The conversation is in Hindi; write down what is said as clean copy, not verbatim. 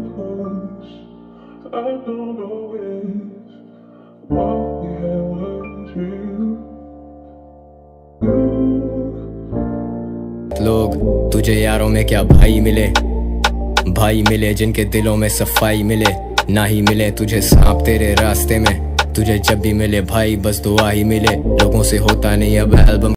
close. I don't always what we had was real. लोग तुझे यारों में क्या भाई मिले, भाई मिले जिनके दिलों में सफाई मिले। ना ही मिले तुझे सांप तेरे रास्ते में, तुझे जब भी मिले भाई बस दुआ ही मिले। लोगों से होता नहीं अब एल्बम